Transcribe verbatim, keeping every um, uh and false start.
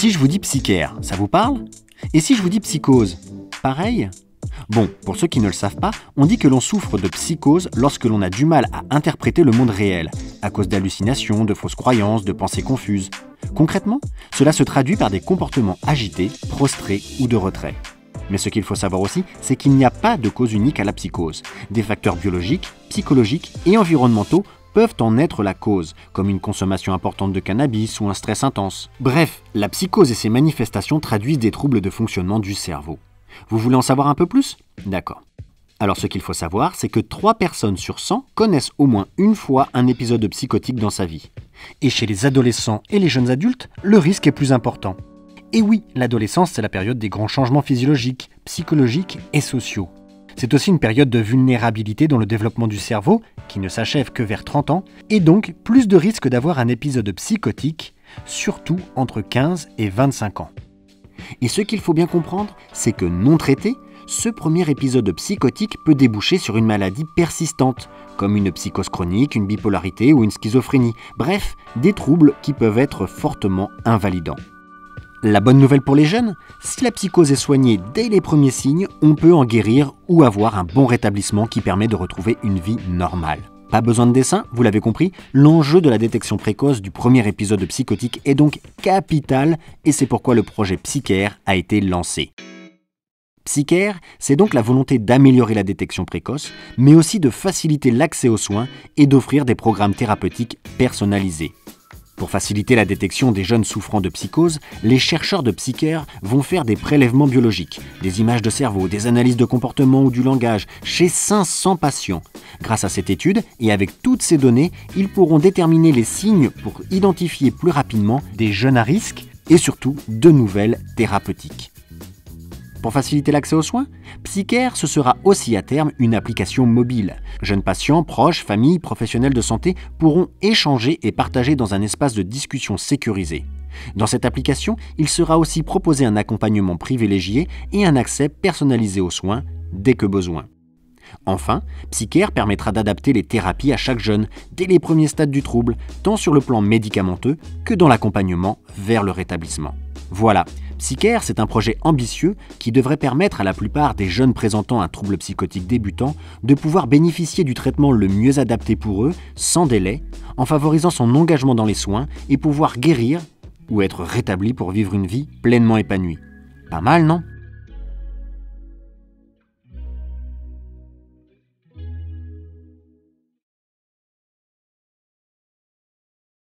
Si je vous dis psychiatre, ça vous parle? Et si je vous dis psychose, pareil? Bon, pour ceux qui ne le savent pas, on dit que l'on souffre de psychose lorsque l'on a du mal à interpréter le monde réel, à cause d'hallucinations, de fausses croyances, de pensées confuses. Concrètement, cela se traduit par des comportements agités, prostrés ou de retrait. Mais ce qu'il faut savoir aussi, c'est qu'il n'y a pas de cause unique à la psychose. Des facteurs biologiques, psychologiques et environnementaux peuvent en être la cause, comme une consommation importante de cannabis ou un stress intense. Bref, la psychose et ses manifestations traduisent des troubles de fonctionnement du cerveau. Vous voulez en savoir un peu plus? D'accord. Alors ce qu'il faut savoir, c'est que trois personnes sur cent connaissent au moins une fois un épisode psychotique dans sa vie. Et chez les adolescents et les jeunes adultes, le risque est plus important. Et oui, l'adolescence, c'est la période des grands changements physiologiques, psychologiques et sociaux. C'est aussi une période de vulnérabilité dans le développement du cerveau, qui ne s'achève que vers trente ans, et donc plus de risques d'avoir un épisode psychotique, surtout entre quinze et vingt-cinq ans. Et ce qu'il faut bien comprendre, c'est que non traité, ce premier épisode psychotique peut déboucher sur une maladie persistante, comme une psychose chronique, une bipolarité ou une schizophrénie, bref, des troubles qui peuvent être fortement invalidants. La bonne nouvelle pour les jeunes, si la psychose est soignée dès les premiers signes, on peut en guérir ou avoir un bon rétablissement qui permet de retrouver une vie normale. Pas besoin de dessin, vous l'avez compris, l'enjeu de la détection précoce du premier épisode psychotique est donc capital et c'est pourquoi le projet Psycare a été lancé. Psycare, c'est donc la volonté d'améliorer la détection précoce, mais aussi de faciliter l'accès aux soins et d'offrir des programmes thérapeutiques personnalisés. Pour faciliter la détection des jeunes souffrant de psychose, les chercheurs de Psycare vont faire des prélèvements biologiques, des images de cerveau, des analyses de comportement ou du langage chez cinq cents patients. Grâce à cette étude et avec toutes ces données, ils pourront déterminer les signes pour identifier plus rapidement des jeunes à risque et surtout de nouvelles thérapeutiques. Pour faciliter l'accès aux soins, Psycare, ce sera aussi à terme une application mobile. Jeunes patients, proches, familles, professionnels de santé pourront échanger et partager dans un espace de discussion sécurisé. Dans cette application, il sera aussi proposé un accompagnement privilégié et un accès personnalisé aux soins dès que besoin. Enfin, Psycare permettra d'adapter les thérapies à chaque jeune dès les premiers stades du trouble, tant sur le plan médicamenteux que dans l'accompagnement vers le rétablissement. Voilà, Psycare, c'est un projet ambitieux qui devrait permettre à la plupart des jeunes présentant un trouble psychotique débutant de pouvoir bénéficier du traitement le mieux adapté pour eux, sans délai, en favorisant son engagement dans les soins et pouvoir guérir ou être rétabli pour vivre une vie pleinement épanouie. Pas mal, non ?